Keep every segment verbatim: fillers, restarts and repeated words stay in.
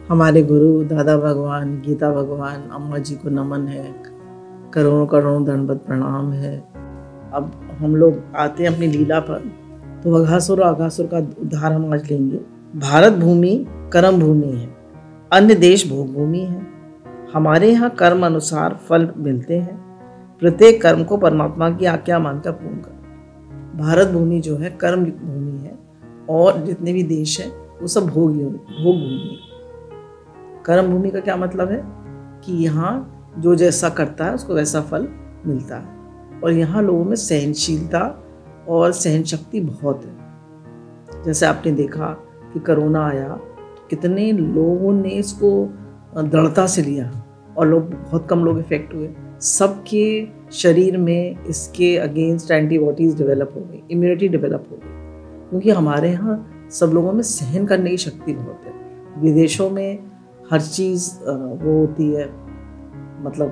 हमारे गुरु दादा भगवान, गीता भगवान, अम्मा जी को नमन है, करोड़ों करोड़ों दंडवत प्रणाम है। अब हम लोग आते हैं अपनी लीला पर, तो वघासुर और अघासुर का उद्धार हम आज लेंगे। भारत भूमि कर्म भूमि है, अन्य देश भोग भूमि है। हमारे यहाँ कर्म अनुसार फल मिलते हैं, प्रत्येक कर्म को परमात्मा की आज्ञा मानकर पूर्ण करो। भारत भूमि जो है कर्म भूमि है, और जितने भी देश हैं वो सब भोग भोग भूमि है। कर्म भूमि का क्या मतलब है कि यहाँ जो जैसा करता है उसको वैसा फल मिलता है, और यहाँ लोगों में सहनशीलता और सहन शक्ति बहुत है। जैसे आपने देखा कि कोरोना आया तो कितने लोगों ने इसको दृढ़ता से लिया, और लोग बहुत कम लोग इफेक्ट हुए। सबके शरीर में इसके अगेंस्ट एंटीबॉडीज डेवलप हो गई, इम्यूनिटी डेवलप हो गई, क्योंकि हमारे यहाँ सब लोगों में सहन करने की शक्ति बहुत है। विदेशों में हर चीज़ वो होती है, मतलब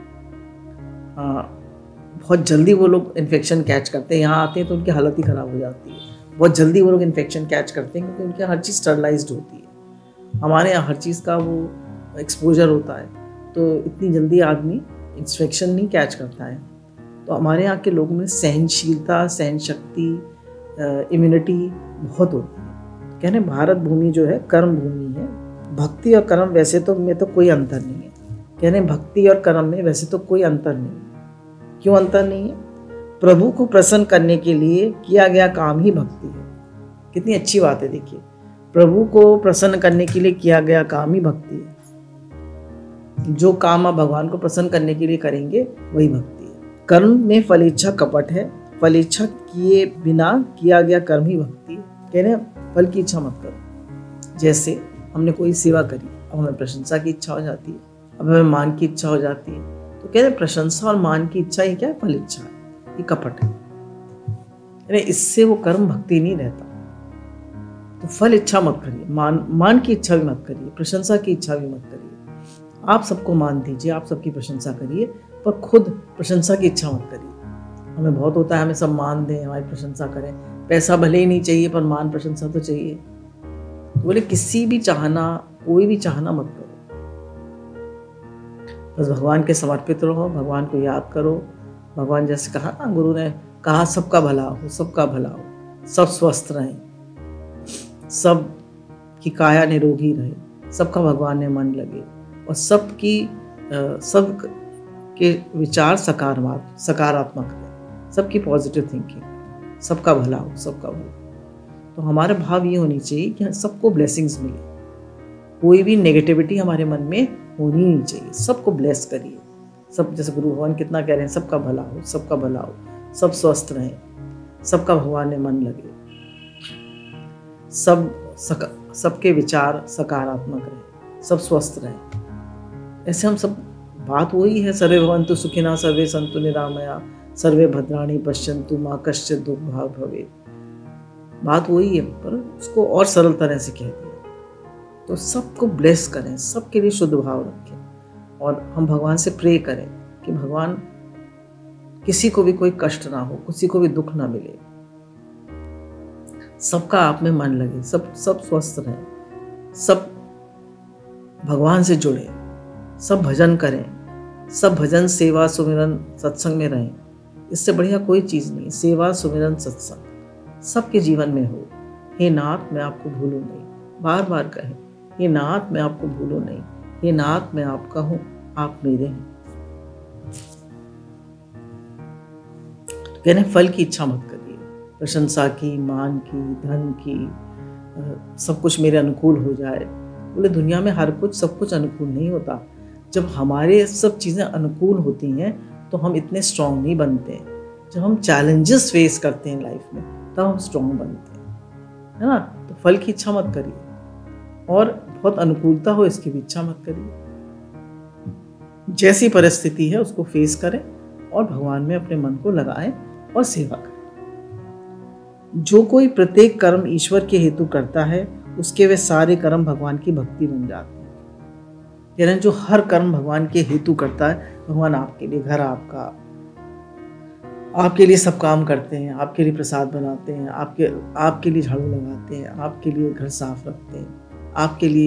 आ, बहुत जल्दी वो लोग इन्फेक्शन कैच करते हैं। यहाँ आते हैं तो उनकी हालत ही ख़राब हो जाती है। बहुत जल्दी वो लोग इन्फेक्शन कैच करते हैं, क्योंकि उनके हर चीज़ स्टरलाइज्ड होती है। हमारे यहाँ हर चीज़ का वो एक्सपोजर होता है, तो इतनी जल्दी आदमी इन्फेक्शन नहीं कैच करता है। तो हमारे यहाँ के लोगों में सहनशीलता, सहन शक्ति, इम्यूनिटी बहुत होती है। कहने भारत भूमि जो है कर्म भूमि है। भक्ति और कर्म वैसे तो में तो कोई अंतर नहीं है। कहने भक्ति और कर्म में वैसे तो कोई अंतर नहीं है। क्यों अंतर नहीं है? प्रभु को प्रसन्न करने के लिए किया गया काम ही भक्ति है। कितनी अच्छी बात है। देखिए, प्रभु को प्रसन्न करने के लिए किया गया काम ही भक्ति है। जो काम आप भगवान को प्रसन्न करने के लिए करेंगे वही भक्ति है। कर्म में फल इच्छा कपट है। फल इच्छा किए बिना किया गया कर्म ही भक्ति है। कहने फल की इच्छा मत करो। जैसे हमने कोई सेवा करी, अब हमें प्रशंसा की इच्छा हो जाती है, अब हमें मान की इच्छा हो जाती है, तो कहते हैं प्रशंसा और मान की इच्छा, ये क्या है? फल इच्छा है, ये कपट है। अरे इससे वो कर्म भक्ति नहीं रहता। तो फल इच्छा मत करिए, मान मान की इच्छा भी मत करिए, प्रशंसा की इच्छा भी मत करिए। आप सबको मान दीजिए, आप सबकी प्रशंसा करिए, पर खुद प्रशंसा की इच्छा मत करिए। हमें बहुत होता है हमें सब मान दें, हमारी प्रशंसा करें। पैसा भले ही नहीं चाहिए, पर मान प्रशंसा तो चाहिए। बोले किसी भी चाहना, कोई भी चाहना मत करो, बस भगवान के समर्पित रहो, भगवान को याद करो। भगवान जैसे कहा ना, गुरु ने कहा सबका भला हो, सबका भला हो, सब स्वस्थ रहें, सब की काया निरोगी रहे, सबका भगवान में मन लगे, और सबकी सब के विचार सकारात्मक सकारात्मक रहे, सबकी पॉजिटिव थिंकिंग, सबका भला हो, सबका भला। तो हमारा भाव ये होनी चाहिए कि सबको ब्लेसिंग्स मिले। कोई भी नेगेटिविटी हमारे मन में होनी नहीं चाहिए। सबको ब्लेस करिए। सब जैसे गुरु भगवान कितना कह रहे हैं, सबका भला हो, सबका भला हो, सब स्वस्थ रहें, सबका भगवान में मन लगे, सब सका, सबके विचार सकारात्मक रहे, सब स्वस्थ रहें। ऐसे हम सब बात वही है, सर्वे भवन्तु सुखिनः, सर्वे सन्तु निरामया, सर्वे भद्राणि पश्यन्तु मा कश्चित् दुर्भाग् भवेत्। बात वही है, पर उसको और सरल तरह से कह दिया। तो सबको ब्लेस करें, सबके लिए शुद्ध भाव रखें, और हम भगवान से प्रे करें कि भगवान किसी को भी कोई कष्ट ना हो, किसी को भी दुख ना मिले, सबका आप में मन लगे, सब सब स्वस्थ रहें, सब भगवान से जुड़े, सब भजन करें, सब भजन सेवा सुमिरन सत्संग में रहें। इससे बढ़िया कोई चीज़ नहीं। सेवा सुमिरन सत्संग सबके जीवन में हो। हे नाथ मैं आपको भूलूं नहीं, बार बार कहें, हे नाथ मैं आपको भूलूं नहीं, हे नाथ मैं आपका हूं, आप मेरे हैं। कहने फल की इच्छा मत करिए, प्रशंसा की, मान की, धन की, सब कुछ मेरे अनुकूल हो जाए। बोले दुनिया में हर कुछ सब कुछ अनुकूल नहीं होता। जब हमारे सब चीज़ें अनुकूल होती हैं तो हम इतने स्ट्रांग नहीं बनते। जब हम चैलेंजेस फेस करते हैं लाइफ में, तब हम स्ट्रांग बनते हैं, है ना। तो फल की इच्छा मत करिए, और बहुत अनुकूलता हो इसकी भी इच्छा मत करिए। जैसी परिस्थिति है उसको फेस करें, और भगवान में अपने मन को लगाएं और सेवा करें। जो कोई प्रत्येक कर्म ईश्वर के हेतु करता है, उसके वे सारे कर्म भगवान की भक्ति बन जाते हैं। यानी जो हर कर्म भगवान के हेतु करता है, भगवान आपके लिए घर आपका, आपके लिए सब काम करते हैं, आपके लिए प्रसाद बनाते हैं, आपके आपके लिए झाड़ू लगाते हैं, आपके लिए घर साफ रखते हैं, आपके लिए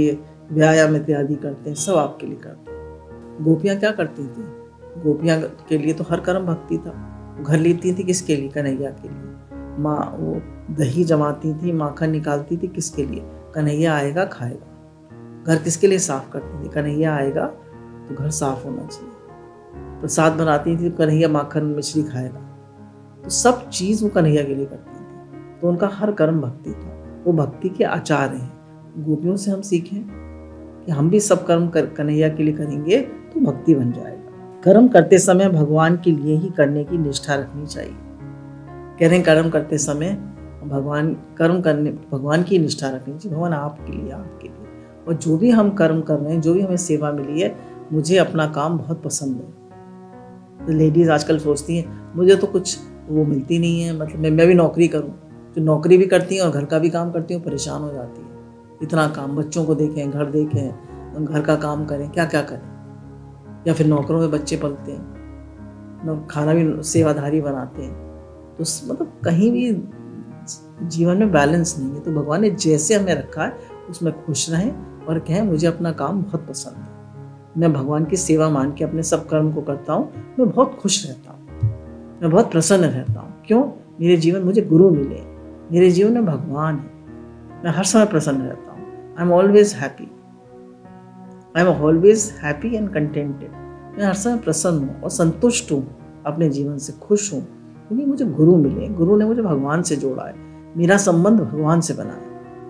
व्यायाम इत्यादि करते हैं, सब आपके लिए करते हैं। गोपियाँ क्या करती थी? गोपियाँ के लिए तो हर कर्म भक्ति था। घर लेती थी किसके लिए? कन्हैया के लिए। माँ वो दही जमाती थी, माखन निकालती थी किसके लिए? कन्हैया आएगा खाएगा। घर किसके लिए साफ करती थी? कन्हैया आएगा तो घर साफ होना चाहिए। प्रसाद बनाती थी, कन्हैया माखन मिश्री खाएगा। तो सब चीज़ वो कन्हैया के लिए करती थी। तो उनका हर कर्म भक्ति था। वो भक्ति के आचार्य हैं। गोपियों से हम सीखें कि हम भी सब कर्म कर कन्हैया के लिए करेंगे तो भक्ति बन जाएगा। कर्म करते समय भगवान के लिए ही करने की निष्ठा रखनी चाहिए। कह रहे हैं कर्म करते समय भगवान कर्म करने भगवान की निष्ठा रखनी चाहिए। भगवान आपके लिए, आपके लिए। और जो भी हम कर्म कर रहे हैं, जो भी हमें सेवा मिली है, मुझे अपना काम बहुत पसंद है। तो लेडीज़ आजकल सोचती हैं मुझे तो कुछ वो मिलती नहीं है, मतलब मैं मैं भी नौकरी करूं। जो नौकरी भी करती हैं और घर का भी काम करती हैं, परेशान हो जाती है। इतना काम, बच्चों को देखें, घर देखें, घर का काम करें, क्या क्या करें। या फिर नौकरों में बच्चे पलते हैं, खाना भी सेवाधारी बनाते हैं। तो मतलब कहीं भी जीवन में बैलेंस नहीं है। तो भगवान ने जैसे हमें रखा है उसमें खुश रहें और कहें मुझे अपना काम बहुत पसंद है, मैं भगवान की सेवा मान के अपने सब कर्म को करता हूँ, मैं बहुत खुश रहता हूँ, मैं बहुत प्रसन्न रहता हूँ। क्यों? मेरे जीवन मुझे गुरु मिले, मेरे जीवन में भगवान है, मैं हर समय प्रसन्न रहता हूँ। I am always happy, I am always happy and contented. मैं हर समय प्रसन्न हूँ और संतुष्ट हूँ, अपने जीवन से खुश हूँ, क्योंकि मुझे गुरु मिले। गुरु ने मुझे भगवान से जोड़ा है, मेरा संबंध भगवान से बना है।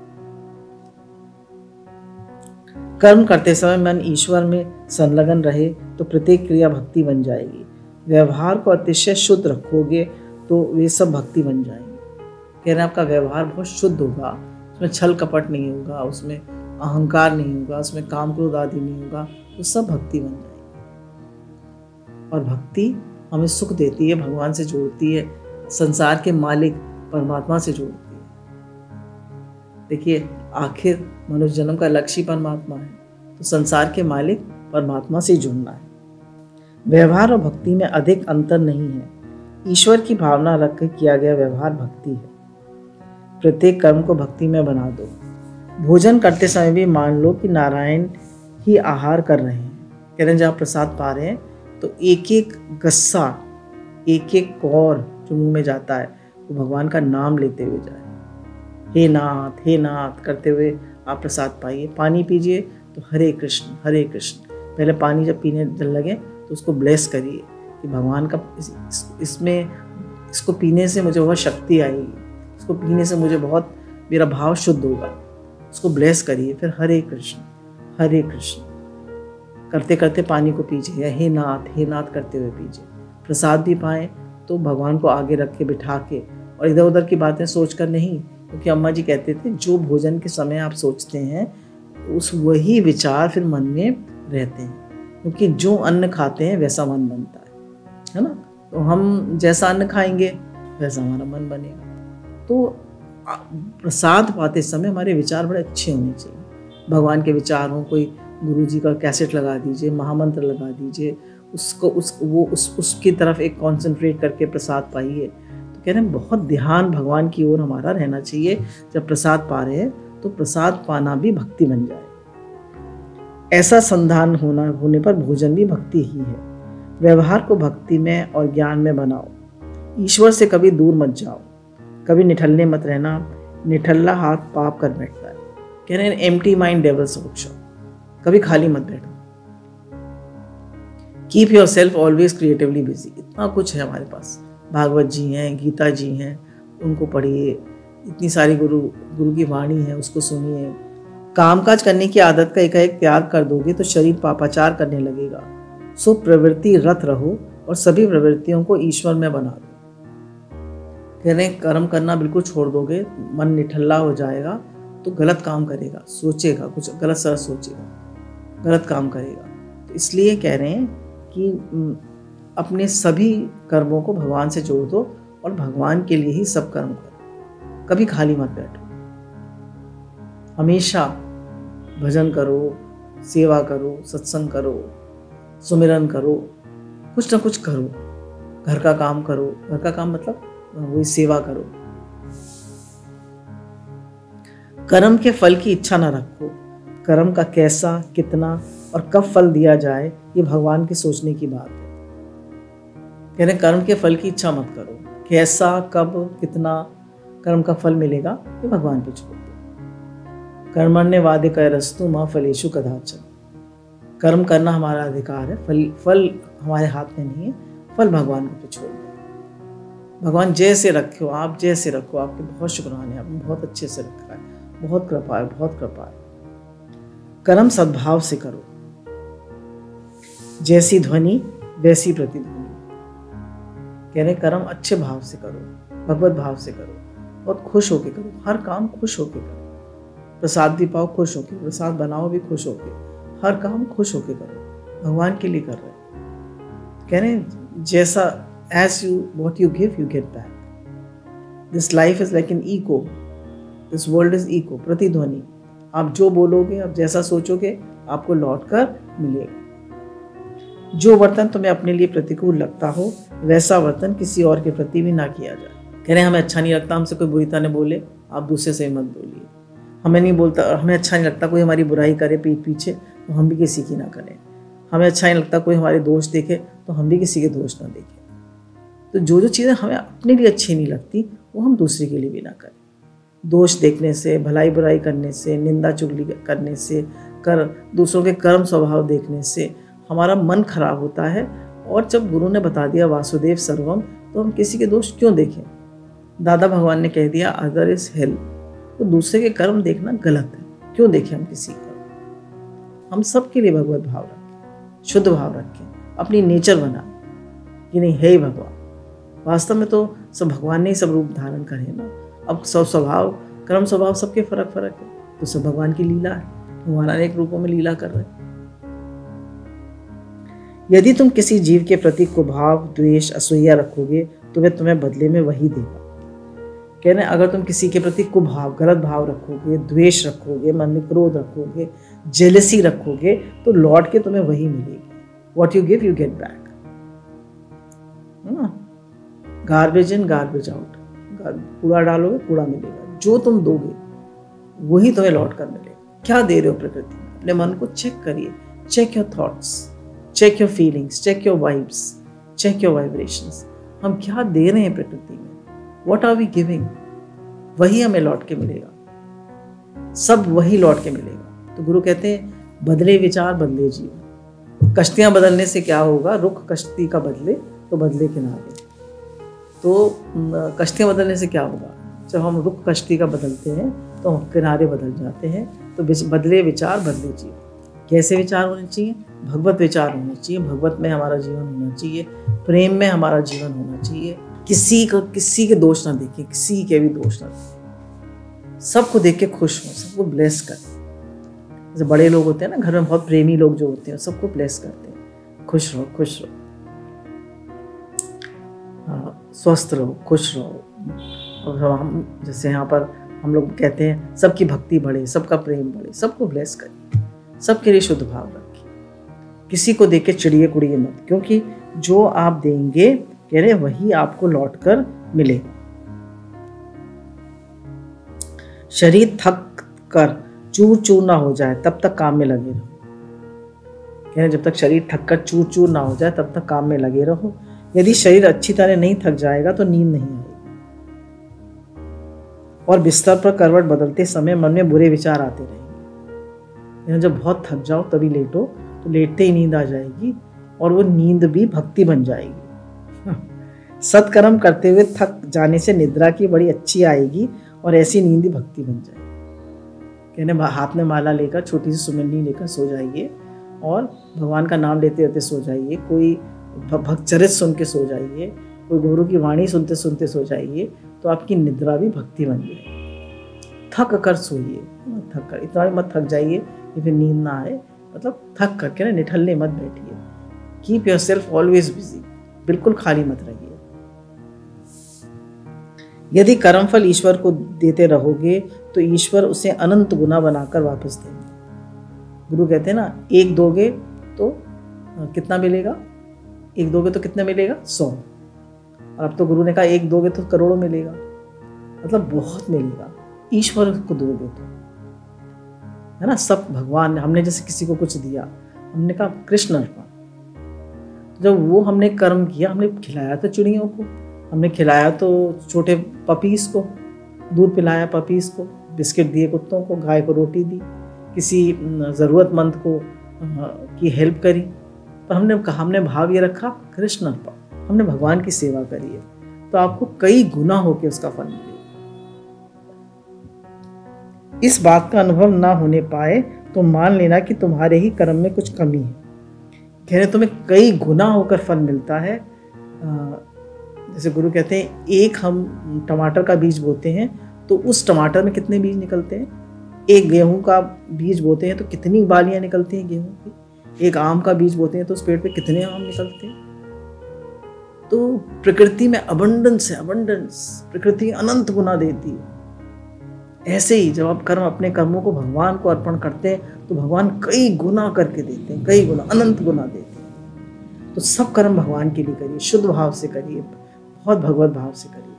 कर्म करते समय मन ईश्वर में संलग्न रहे तो प्रत्येक क्रिया भक्ति बन जाएगी। व्यवहार को अतिशय शुद्ध रखोगे तो वे सब भक्ति बन जाएंगे। कह रहे हैं आपका व्यवहार बहुत शुद्ध होगा, उसमें छल कपट नहीं होगा, उसमें अहंकार नहीं होगा, उसमें काम क्रोध आदि नहीं होगा, तो सब भक्ति बन जाएगी। और भक्ति हमें सुख देती है, भगवान से जोड़ती है, संसार के मालिक परमात्मा से जोड़ती है। देखिए आखिर मनुष्य जन्म का लक्ष्य परमात्मा है, तो संसार के मालिक परमात्मा से जुड़ना है। व्यवहार और भक्ति में अधिक अंतर नहीं है। ईश्वर की भावना रखकर किया गया व्यवहार भक्ति है। प्रत्येक कर्म को भक्ति में बना दो। भोजन करते समय भी मान लो कि नारायण ही आहार कर रहे हैं। कह रहे हैं जब प्रसाद पा रहे हैं तो एक एक गस्सा, एक एक कौर जो मुंह में जाता है वो भगवान का नाम लेते हुए जाए। हे नाथ, हे नाथ करते हुए आप प्रसाद पाइए। पानी पीजिए तो हरे कृष्ण, हरे कृष्ण। पहले पानी जब पीने जल लगे तो उसको ब्लेस करिए कि भगवान का इस, इस, इसमें इसको पीने से मुझे बहुत शक्ति आएगी, इसको पीने से मुझे बहुत मेरा भाव शुद्ध होगा। उसको ब्लेस करिए, फिर हरे कृष्ण, हरे कृष्ण करते करते पानी को पीजिए, या हे नाथ, हे नाथ करते हुए पीजिए। प्रसाद भी पाएँ तो भगवान को आगे रख के बिठा के, और इधर उधर की बातें सोच कर नहीं, क्योंकि अम्मा जी कहते थे जो भोजन के समय आप सोचते हैं उस वही विचार फिर मन में रहते हैं, क्योंकि जो अन्न खाते हैं वैसा मन बनता है, है ना। तो हम जैसा अन्न खाएंगे वैसा हमारा मन बनेगा। तो प्रसाद पाते समय हमारे विचार बड़े अच्छे होने चाहिए। भगवान के विचार हों, कोई गुरु जी का कैसेट लगा दीजिए, महामंत्र लगा दीजिए, उसको उस वो उस उसकी तरफ एक कॉन्सेंट्रेट करके प्रसाद पाइए। तो कह रहे हैं बहुत ध्यान भगवान की ओर हमारा रहना चाहिए। जब प्रसाद पा रहे हैं तो प्रसाद पाना भी भक्ति बन जाए। ऐसा संधान होना होने पर भोजन भी भक्ति ही है। व्यवहार को भक्ति में और ज्ञान में बनाओ। ईश्वर से कभी दूर मत जाओ, कभी निठल्ले मत रहना। निठल्ला हाथ पाप कर बैठता है। कह रहे हैं एम्प्टी माइंड डेविल्स वर्कशॉप, कभी खाली मत बैठो। Keep yourself always creatively busy. इतना कुछ है हमारे पास, भागवत जी हैं, गीता जी हैं, उनको पढ़िए। इतनी सारी गुरु गुरु की वाणी है, उसको सुनिए। कामकाज करने की आदत का एकाएक त्याग कर दोगे तो शरीर पापाचार करने लगेगा। सो प्रवृत्ति रत रहो और सभी प्रवृत्तियों को ईश्वर में बना दो। कह रहे हैं कर्म करना बिल्कुल छोड़ दोगे, मन निठल्ला हो जाएगा तो गलत काम करेगा, सोचेगा, कुछ गलत सर सोचेगा, गलत काम करेगा। तो इसलिए कह रहे हैं कि अपने सभी कर्मों को भगवान से जोड़ दो और भगवान के लिए ही सब कर्म करो। कभी खाली मत बैठो, हमेशा भजन करो, सेवा करो, सत्संग करो, सुमिरन करो, कुछ ना कुछ करो। घर का काम करो, घर का काम मतलब वही सेवा करो। कर्म के फल की इच्छा ना रखो, कर्म का कैसा, कितना और कब फल दिया जाए ये भगवान के सोचने की बात है। कह रहे कर्म के फल की इच्छा मत करो, कैसा, कब, कितना कर्म का फल मिलेगा ये भगवान पे छोड़ दो। कर्मण्येवाधिकारस्तु मा फलेषु कदाचन। कर्म करना हमारा अधिकार है, फल फल हमारे हाथ में नहीं है, फल भगवान पे छोड़ दो। भगवान जैसे रखे हो आप, जैसे रखो, आपके बहुत शुक्राने, आपने बहुत अच्छे से रखा है, बहुत कृपा है, बहुत कृपा है। कर्म सद्भाव से करो, जैसी ध्वनि वैसी प्रतिध्वनि। कह रहे कर्म अच्छे भाव से करो, भगवत भाव से करो, बहुत खुश होके करो, हर काम खुश होके करो। प्रसाद भी पाओ खुश होके, प्रसाद बनाओ भी खुश होके, हर काम खुश होके करो, भगवान के लिए कर रहे हैं। कह रहे जैसा as you what you give you get back. This life is like an echo. This world is echo, प्रतिध्वनि। आप जो बोलोगे, आप जैसा सोचोगे, आपको लौट कर मिलेगा। जो वर्तन तुम्हें अपने लिए प्रतिकूल लगता हो वैसा वर्तन किसी और के प्रति भी ना किया जाए। कह रहे हमें अच्छा नहीं लगता हमसे कोई बुरी तरह बोले, आप दूसरे से मत बोलिए। हमें नहीं बोलता, हमें अच्छा नहीं लगता कोई हमारी बुराई करे पीठ पीछे, तो हम भी किसी की ना करें। हमें अच्छा नहीं लगता कोई हमारे दोष देखे, तो हम भी किसी के दोष ना देखें। तो जो जो चीज़ें हमें अपने लिए अच्छी नहीं लगती वो हम दूसरे के लिए भी ना करें। दोष देखने से, भलाई बुराई करने से, निंदा चुगली करने से, कर दूसरों के कर्म स्वभाव देखने से हमारा मन खराब होता है। और जब गुरु ने बता दिया वासुदेव सर्वम, तो हम किसी के दोष क्यों देखें। दादा भगवान ने कह दिया अदर इज हेल, तो दूसरे के कर्म देखना गलत है, क्यों देखें हम किसी का। हम सबके लिए भगवत भाव रखें, शुद्ध भाव रखें, अपनी नेचर बनाएं कि नहीं है ही भगवान। वास्तव में तो सब भगवान ने ही सब रूप धारण करे ना। अब सब स्वभाव, कर्म स्वभाव सबके फर्क फर्क है, तो सब भगवान की लीला है, भगवान अनेक रूपों में लीला कर रहे हैं। यदि तुम किसी जीव के प्रति कुभाव, द्वेष, असूया रखोगे तो वह तुम्हें बदले में वही देगा। कह रहे अगर तुम किसी के प्रति कुभाव, गलत भाव रखोगे, द्वेष रखोगे, मन में क्रोध रखोगे, जेलसी रखोगे, तो लौट के तुम्हें वही मिलेगी। What you give you get back. Garbage in garbage out, कूड़ा डालोगे कूड़ा मिलेगा। जो तुम दोगे वही तुम्हें लौट कर मिलेगा। क्या दे रहे हो प्रकृति में, अपने मन को चेक करिए। Check your thoughts, check your feelings, check your vibes, check your vibrations. हम क्या दे रहे हैं प्रकृति में, व्हाट आर वी गिविंग, वही हमें लौट के मिलेगा। सब वही लौट के मिलेगा। तो गुरु कहते हैं बदले विचार बदले जीवन। कश्तियां बदलने से क्या होगा, रुख कश्ती का बदले तो बदले किनारे। तो कश्तियाँ बदलने से क्या होगा, जब हम रुख कश्ती का बदलते हैं तो हम किनारे बदल जाते हैं। तो बदले विचार बदले जीवन। कैसे विचार होने चाहिए, भगवत विचार होने चाहिए, भगवत में हमारा जीवन होना चाहिए, प्रेम में हमारा जीवन होना चाहिए। किसी को किसी के दोष ना देखें, किसी के भी दोष ना देखें, सबको देख के खुश हों, सबको ब्लेस करें। जैसे बड़े लोग होते हैं ना घर में, बहुत प्रेमी लोग जो होते हैं, सबको ब्लेस करते हैं, खुश रहो खुश रहो, स्वस्थ रहो, खुश रहो। और हम जैसे यहाँ पर हम लोग कहते हैं सबकी भक्ति बढ़े, सबका प्रेम बढ़े, सबको ब्लेस करिए, सबके लिए शुद्ध भाव रखिए। किसी को देख के चिड़िए कुड़िए मत, क्योंकि जो आप देंगे कह रहे वही आपको लौट कर मिलेगा। शरीर थक कर चूर चूर ना हो जाए तब तक काम में लगे रहो। कह रहे जब तक शरीर थक कर चूर चूर ना हो जाए तब तक काम में लगे रहो। यदि शरीर अच्छी तरह नहीं थक जाएगा तो नींद नहीं आएगी। और बिस्तर पर करवट बदलते समय मन में बुरे विचार आते रहेंगे। जब बहुत थक जाओ तभी लेटो, तो लेटते ही नींद आ जाएगी और वो नींद भी भक्ति बन जाएगी। सत्कर्म करते हुए थक जाने से निद्रा की बड़ी अच्छी आएगी और ऐसी नींद ही भक्ति बन जाएगी। कहने हाथ में माला लेकर, छोटी सी सुमंडी लेकर सो जाइए और भगवान का नाम लेते रहते सो जाइए। कोई भक्त चरित सुन के सो जाइए, कोई गुरु की वाणी सुनते सुनते सो जाइए, तो आपकी निद्रा भी भक्ति बन जाएगी। थक कर सोइए, थक कर इतना भी मत थक जाइए कि फिर नींद ना आए। मतलब थक करके ना निठल्ले मत बैठिए। Keep yourself always busy, बिल्कुल खाली मत रहिए। यदि कर्मफल ईश्वर को देते रहोगे तो ईश्वर उसे अनंत गुना बनाकर वापस देंगे। गुरु कहते हैं ना, एक दोगे तो कितना मिलेगा, एक दोगे तो कितना मिलेगा, सौ। और अब तो गुरु ने कहा एक दोगे तो करोड़ों मिलेगा, मतलब बहुत मिलेगा ईश्वर को दोगे तो। है ना, सब भगवान ने, हमने जैसे किसी को कुछ दिया, हमने कहा कृष्ण अर्पण। जब वो हमने कर्म किया, हमने खिलाया तो चिड़ियों को, हमने खिलाया तो छोटे पपीस को, दूध पिलाया पपीस को, बिस्किट दिए कुत्तों को, गाय को रोटी दी, किसी ज़रूरतमंद को की हेल्प करी, पर हमने कहा, हमने भाव ये रखा कृष्ण अर्पण, हमने भगवान की सेवा करी है, तो आपको कई गुना होके उसका फल मिलेगा। इस बात का अनुभव ना होने पाए तो मान लेना कि तुम्हारे ही कर्म में कुछ कमी है। कह रहे तुम्हें कई गुना होकर फल मिलता है। जैसे गुरु कहते हैं, एक हम टमाटर का बीज बोते हैं तो उस टमाटर में कितने बीज निकलते हैं, एक गेहूं का बीज बोते हैं तो कितनी बालियां निकलती हैं गेहूं की, एक आम का बीज बोते हैं तो उस पेड़ पे कितने आम निकलते हैं। तो प्रकृति में अबंडेंस है, अबंडेंस, प्रकृति अनंत गुना देती है। ऐसे ही जब आप कर्म, अपने कर्मों को भगवान को अर्पण करते हैं तो भगवान कई गुना करके देते हैं, कई गुना, अनंत गुना देते हैं। तो सब कर्म भगवान के लिए करिए, शुद्ध भाव से करिए, बहुत भगवत भाव से करिए।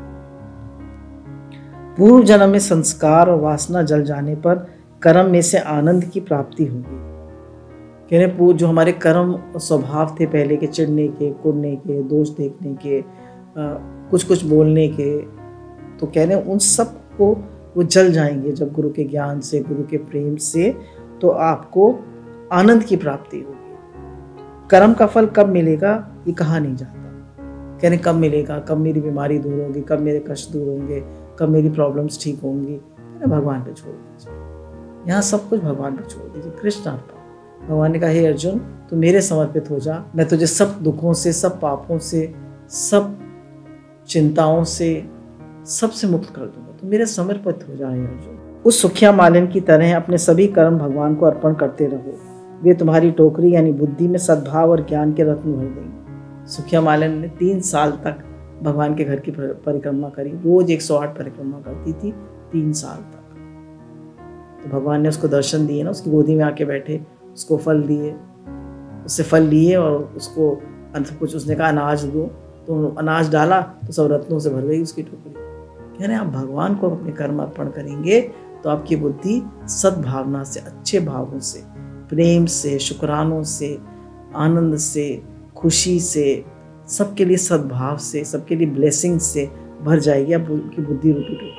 पूर्व जन्म में संस्कार और वासना जल जाने पर कर्म में से आनंद की प्राप्ति होगी। कह रहे जो हमारे कर्म स्वभाव थे पहले के, चिढ़ने के, कुड़ने के, दोष देखने के, कुछ कुछ बोलने के, तो कह रहे उन सब को वो जल जाएंगे जब गुरु के ज्ञान से, गुरु के प्रेम से, तो आपको आनंद की प्राप्ति होगी। कर्म का फल कब मिलेगा ये कहा नहीं जाता। कह रहे कब मिलेगा, कब मेरी बीमारी दूर होगी, कब मेरे कष्ट दूर होंगे, कब मेरी प्रॉब्लम्स ठीक होंगी, भगवान पे छोड़ दीजिए। यहाँ सब कुछ भगवान पे छोड़ दीजिए, कृष्ण अर्पण। भगवान ने कहा, हे अर्जुन तू मेरे समर्पित हो जा, मैं तुझे सब दुखों से, सब पापों से, सब चिंताओं से, सबसे मुक्त कर दूंगा, तो मेरे समर्पित हो जाए अर्जुन। उस सुखिया मालिन की तरह अपने सभी कर्म भगवान को अर्पण करते रहो, वे तुम्हारी टोकरी यानी बुद्धि में सद्भाव और ज्ञान के रत्न भर देंगे। सुखिया मालिन ने तीन साल तक भगवान के घर की परिक्रमा करी, रोज एक सौ आठ परिक्रमा करती थी, तीन साल तक। तो भगवान ने उसको दर्शन दिए ना, उसकी गोदी में आके बैठे, उसको फल दिए, उससे फल लिए और उसको अंत कुछ, उसने कहा अनाज दो, तो अनाज डाला तो सब रत्नों से भर गई उसकी टोकरी। कह रहे आप भगवान को अपने कर्म अर्पण करेंगे तो आपकी बुद्धि सद्भावना से, अच्छे भावों से, प्रेम से, शुक्रानों से, आनंद से, खुशी से, सबके लिए सद्भाव से, सबके लिए ब्लेसिंग से भर जाएगी आपकी बुद्धि रूपी टोकरी।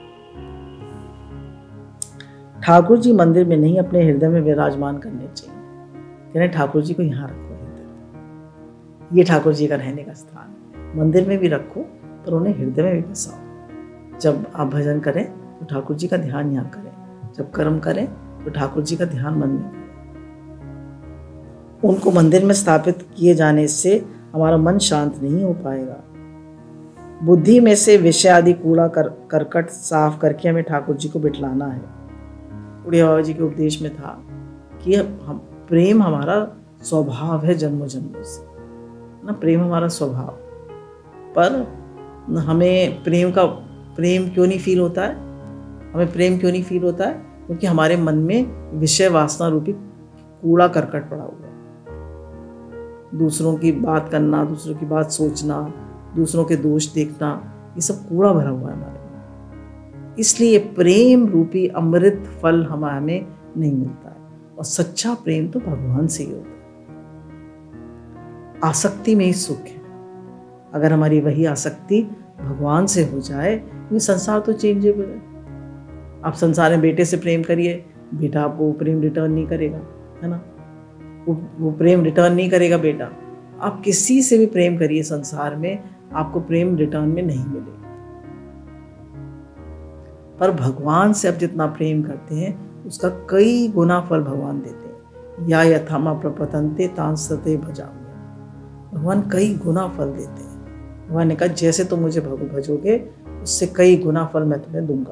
ठाकुर जी मंदिर में नहीं अपने हृदय में विराजमान करने चाहिए। कह रहे ठाकुर जी को यहाँ रखो, हृदय, ये ठाकुर जी का रहने का स्थान है। मंदिर में भी रखो पर उन्हें हृदय में भी बसाओ। जब आप भजन करें तो ठाकुर जी का ध्यान यहाँ करें, जब कर्म करें तो ठाकुर जी का ध्यान मन में करें। उनको मंदिर में स्थापित किए जाने से हमारा मन शांत नहीं हो पाएगा। बुद्धि में से विषय आदि कूड़ा कर करकट साफ करके हमें ठाकुर जी को बिठलाना है। उड़िया बाबा जी के उपदेश में था कि हम प्रेम हमारा स्वभाव है जन्मों जन्मों से ना, प्रेम हमारा स्वभाव, पर हमें प्रेम का प्रेम क्यों नहीं फील होता है, हमें प्रेम क्यों नहीं फील होता है, क्योंकि हमारे मन में विषय वासना रूपी कूड़ा करकट पड़ा हुआ है। दूसरों की बात करना, दूसरों की बात सोचना, दूसरों के दोष देखना, ये सब कूड़ा भरा हुआ है हमारे में। इसलिए प्रेम रूपी अमृत फल हमें नहीं मिलता है, और सच्चा प्रेम तो भगवान से ही होता है। आसक्ति में ही सुख है। अगर हमारी वही आसक्ति भगवान से हो जाए, ये संसार तो चेंजेबल है। आप संसार में बेटे से प्रेम करिए, बेटा आपको प्रेम रिटर्न नहीं करेगा, है ना, वो, वो प्रेम रिटर्न नहीं करेगा बेटा। आप किसी से भी प्रेम करिए संसार में, आपको प्रेम रिटर्न में नहीं मिलेगा। पर भगवान से आप जितना प्रेम करते हैं उसका कई गुना फल भगवान देते हैं। या यथामा प्रपतन्ते तांसते भजाम्य, भगवान कई गुना फल देते हैं। भगवान ने कहा जैसे तुम मुझे भजोगे उससे कई गुना फल मैं तुम्हें दूंगा।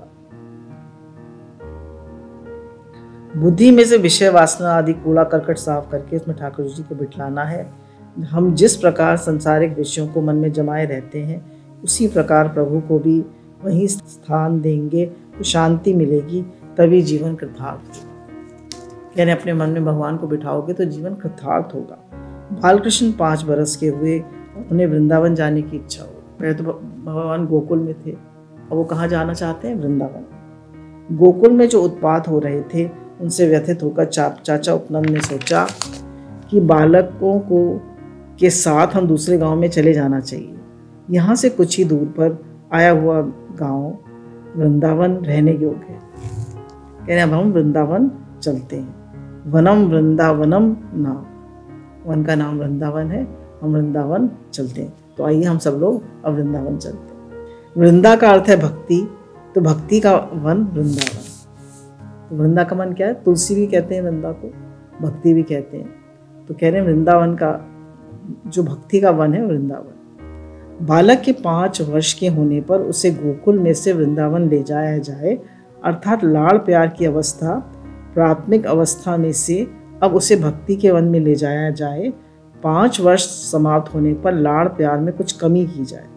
बुद्धि में से विषय वासना आदि कूड़ा करकट साफ करके उसमें ठाकुर जी को बिठलाना है। हम जिस प्रकार सांसारिक विषयों को मन में जमाए रहते हैं, उसी प्रकार प्रभु को भी वही स्थान देंगे तो शांति मिलेगी, तभी जीवन कृतार्थ होगा। यानी अपने मन में भगवान को बिठाओगे तो जीवन कृतार्थ होगा। बालकृष्ण पाँच बरस के हुए, उन्हें वृंदावन जाने की इच्छा हो। पहले तो भगवान गोकुल में थे, अब वो कहाँ जाना चाहते हैं? वृंदावन। गोकुल में जो उत्पात हो रहे थे उनसे व्यथित होकर चा, चाचा उपनंद ने सोचा कि बालकों को के साथ हम दूसरे गांव में चले जाना चाहिए। यहाँ से कुछ ही दूर पर आया हुआ गांव वृंदावन रहने योग्य है। कह रहे अब हम वृंदावन चलते हैं। वनम वृंदावनम नाम, वन का नाम वृंदावन है, हम वृंदावन चलते हैं। तो आइए हम सब लोग अब वृंदावन चलते हैं। वृंदा का अर्थ है भक्ति, तो भक्ति का वन वृंदावन। तो वृंदा का मन क्या है? तुलसी भी कहते हैं वृंदा को, भक्ति भी कहते हैं। तो कह रहे हैं वृंदावन का जो भक्ति का वन है वृंदावन। बालक के पाँच वर्ष के होने पर उसे गोकुल में से वृंदावन ले जाया जाए, अर्थात लाड़ प्यार की अवस्था प्राथमिक अवस्था में से अब उसे भक्ति के वन में ले जाया जाए। पाँच वर्ष समाप्त होने पर लाड़ प्यार में कुछ कमी की जाए।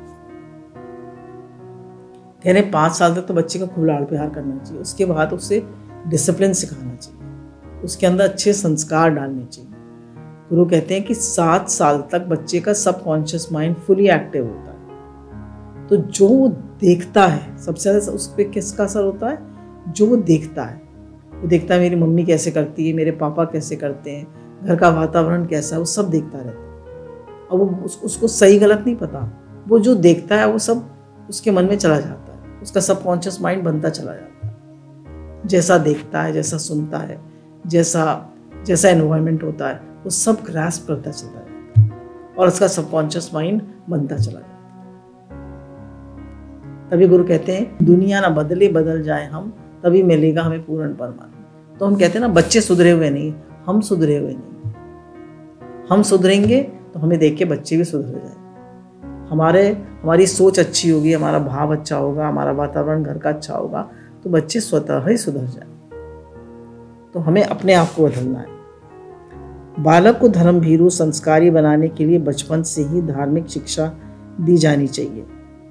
कह रहे पाँच साल तक तो बच्चे का खूब लाड़ प्यार करना चाहिए, उसके बाद उसे डिसिप्लिन सिखाना चाहिए, उसके अंदर अच्छे संस्कार डालने चाहिए। गुरु कहते हैं कि सात साल तक बच्चे का सबकॉन्शियस माइंड फुली एक्टिव होता है। तो जो वो देखता है सबसे ज़्यादा उस पर किसका असर होता है? जो वो देखता है। वो देखता है मेरी मम्मी कैसे करती है, मेरे पापा कैसे करते हैं, घर का वातावरण कैसा है, वो सब देखता रहता है। और वो उस, उसको सही गलत नहीं पता, वो जो देखता है वो सब उसके मन में चला जाता है, उसका सबकॉन्शियस माइंड बनता चला जाता है। जैसा देखता है, जैसा सुनता है, जैसा जैसा एनवायरनमेंट होता है, वो सब ग्रास्प करता चला जाता है और उसका सबकॉन्शियस माइंड बनता चला जाता है। तभी गुरु कहते हैं दुनिया ना बदले बदल जाए हम, तभी मिलेगा हमें पूर्ण परमात्मा। तो हम कहते हैं ना बच्चे सुधरे हुए नहीं, हम सुधरे हुए नहीं। हम सुधरेंगे तो हमें देख के बच्चे भी सुधर जाए। हमारे हमारी सोच अच्छी होगी, हमारा भाव अच्छा होगा, हमारा वातावरण घर का अच्छा होगा, तो बच्चे स्वतः ही सुधर जाए। तो हमें अपने आप को बदलना है। बालक को धर्म भीरू संस्कारी बनाने के लिए बचपन से ही धार्मिक शिक्षा दी जानी चाहिए।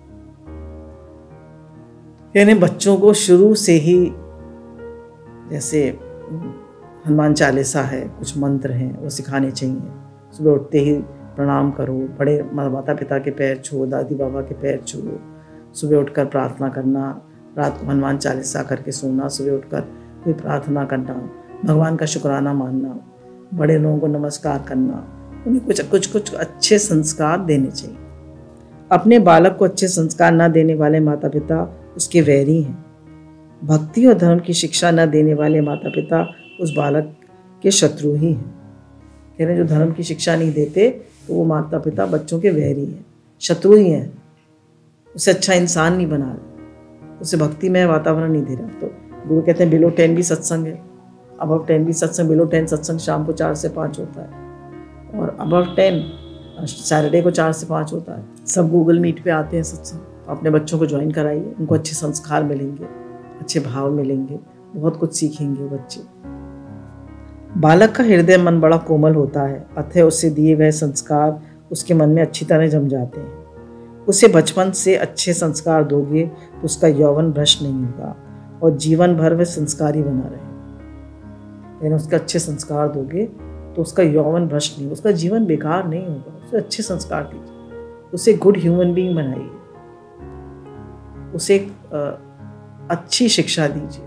यानी बच्चों को शुरू से ही, जैसे हनुमान चालीसा है, कुछ मंत्र हैं, वो सिखाने चाहिए। सुबह उठते ही प्रणाम करो, बड़े माता पिता के पैर छुओ, दादी बाबा के पैर छुओ, सुबह उठकर प्रार्थना करना, रात को हनुमान चालीसा करके सोना, सुबह उठकर कोई प्रार्थना करना, भगवान का शुक्राना मानना, बड़े लोगों को नमस्कार करना, उन्हें कुछ कुछ कुछ अच्छे संस्कार देने चाहिए। अपने बालक को अच्छे संस्कार न देने वाले माता पिता उसके वैरी हैं। भक्ति और धर्म की शिक्षा न देने वाले माता पिता उस बालक के शत्रु ही हैं। कह रहे जो धर्म की शिक्षा नहीं देते तो वो माता पिता बच्चों के वैरी हैं, शत्रु ही हैं, उसे अच्छा इंसान नहीं बना रहे, उसे भक्तिमय वातावरण नहीं दे रहा। तो गुरु कहते हैं बिलो टेन भी सत्संग है, अबव टेन भी सत्संग। बिलो टेन सत्संग शाम को चार से पाँच होता है और अबव टेन सैटरडे को चार से पाँच होता है। सब गूगल मीट पे आते हैं सत्संग। तो अपने बच्चों को ज्वाइन कराइए, उनको अच्छे संस्कार मिलेंगे, अच्छे भाव मिलेंगे, बहुत कुछ सीखेंगे बच्चे। बालक का हृदय मन बड़ा कोमल होता है, अतः उससे दिए गए संस्कार उसके मन में अच्छी तरह जम जाते हैं। उसे बचपन से अच्छे संस्कार दोगे तो उसका यौवन भ्रष्ट नहीं होगा और जीवन भर वह संस्कारी बना रहे। यानी उसके अच्छे संस्कार दोगे तो उसका यौवन भ्रष्ट नहीं, उसका जीवन बेकार नहीं होगा। उसे अच्छे संस्कार दीजिए, उसे गुड ह्यूमन बीइंग बनाइए, उसे एक अच्छी शिक्षा दीजिए।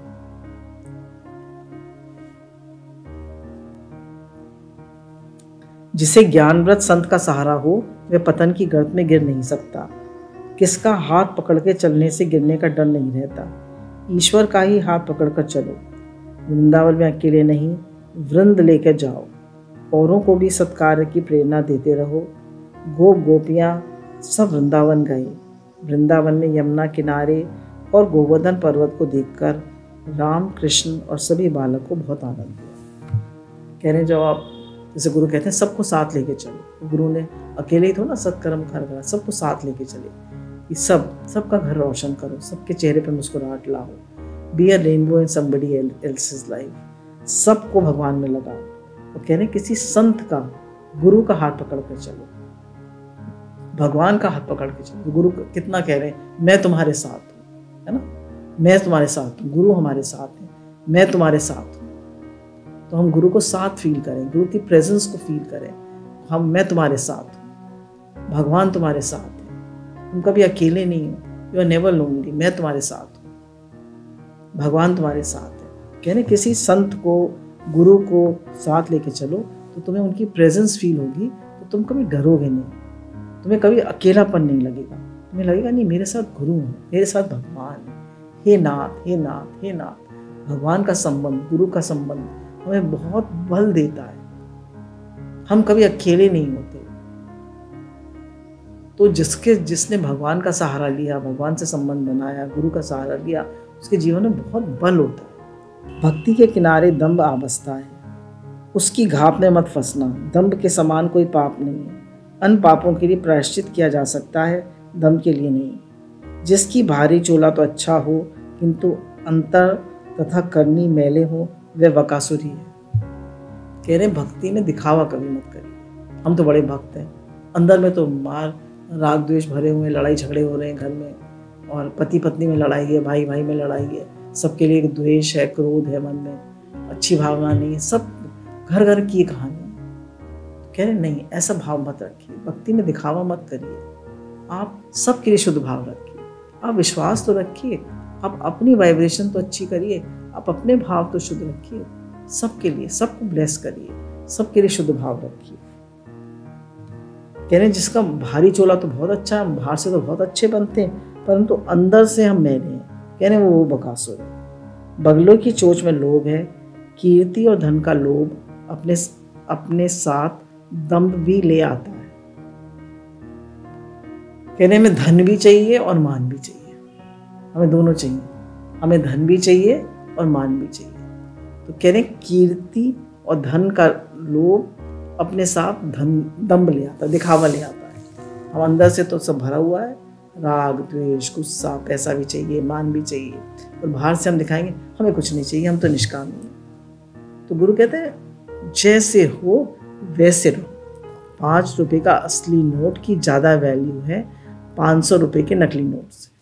जिसे ज्ञानव्रत संत का सहारा हो वह पतन की गर्त में गिर नहीं सकता। किसका हाथ पकड़ के चलने से गिरने का डर नहीं रहता। ईश्वर का ही हाथ पकड़कर चलो। वृंदावन में अकेले नहीं, वृंद लेकर जाओ। औरों को भी सत्कार्य की प्रेरणा देते रहो। गोप गोपियाँ सब वृंदावन गए। वृंदावन में यमुना किनारे और गोवर्धन पर्वत को देखकर राम, कृष्ण और सभी बालक को बहुत आनंद हुआ। कह रहे हैं जब आप, जैसे गुरु कहते हैं सबको साथ लेके चलो। गुरु ने अकेले ही थोड़ा सत्कर्म करा, सबको साथ लेके चले कि सब सबका घर रोशन करो, सबके चेहरे पे मुस्कुराहट लाओ। Be a rainbow in somebody else's life. सबको भगवान में लगाओ। और कह रहे हैं किसी संत का, गुरु का हाथ पकड़ कर चलो, भगवान का हाथ पकड़ के चलो। गुरु कितना कह रहे हैं मैं तुम्हारे साथ हूँ, है ना, मैं तुम्हारे साथ हूँ, गुरु हमारे साथ है, मैं तुम्हारे साथ हूँ। तो हम गुरु को साथ फील करें, गुरु की प्रेजेंस को फील करें। हम मैं तुम्हारे साथ हूँ, भगवान तुम्हारे साथ है, तुम कभी अकेले नहीं हो, यू आर नेवर लोनली, मैं तुम्हारे साथ हूँ, भगवान तुम्हारे साथ है। कह रहे किसी संत को, गुरु को साथ लेके चलो तो तुम्हें उनकी प्रेजेंस फील होगी, तो तुम कभी डरोगे नहीं, तुम्हें कभी अकेलापन नहीं लगेगा, तुम्हें लगेगा नहीं मेरे साथ गुरु है, मेरे साथ भगवान है। हे नाथ, हे नाथ, हे नाथ। भगवान का संबंध, गुरु का संबंध हमें बहुत बल देता है, हम कभी अकेले नहीं होते। तो जिसके जिसने भगवान का सहारा लिया, भगवान से संबंध बनाया, गुरु का सहारा लिया, उसके जीवन में बहुत बल होता है। भक्ति के किनारे दंभ आ बसता है, उसकी घाप में मत फंसना। दंभ के समान कोई पाप नहीं है, अन पापों के लिए प्रायश्चित किया जा सकता है, दंभ के लिए नहीं। जिसकी भारी चोला तो अच्छा हो, किंतु अंतर तथा करनी मैले हो, वह बकासुरी है। कह रहे भक्ति में दिखावा कभी मत करिए। हम तो बड़े भक्त हैं, अंदर में तो मार राग द्वेष भरे हुए, लड़ाई झगड़े हो रहे हैं घर में, और पति पत्नी में लड़ाई है, भाई भाई में लड़ाई है, सबके लिए द्वेष है, क्रोध है, मन में अच्छी भावना नहीं है, सब घर घर की कहानी है। कह रहे नहीं, ऐसा भाव मत रखिए, भक्ति में दिखावा मत करिए, आप सबके लिए शुद्ध भाव रखिए, आप विश्वास तो रखिए, आप अपनी वाइब्रेशन तो अच्छी करिए, आप अपने भाव तो शुद्ध रखिए, सबके लिए, सबको ब्लेस करिए, सबके लिए शुद्ध भाव रखिए। कह रहे जिसका भारी चोला तो बहुत अच्छा है, बाहर से तो बहुत अच्छे बनते हैं, परंतु अंदर से हम मैले हैं। कह रहे वो बकासुर है। बगलों की चोंच में लोभ है, कीर्ति और धन का लोभ अपने अपने साथ दंभ भी ले आता है। कहने में धन भी चाहिए और मान भी चाहिए, हमें दोनों चाहिए, हमें धन भी चाहिए और मान भी चाहिए। तो कह रहे कीर्ति और धन का लोभ अपने साथ धन दंभ ले आता है, दिखावा ले आता है। हम अंदर से तो सब भरा हुआ है, राग द्वेष गुस्सा, पैसा भी चाहिए, मान भी चाहिए, और बाहर से हम दिखाएंगे हमें कुछ नहीं चाहिए, हम तो निष्काम हैं। तो गुरु कहते हैं जैसे हो वैसे रहो। पाँच रुपए का असली नोट की ज़्यादा वैल्यू है पाँच सौ रुपये के नकली नोट से।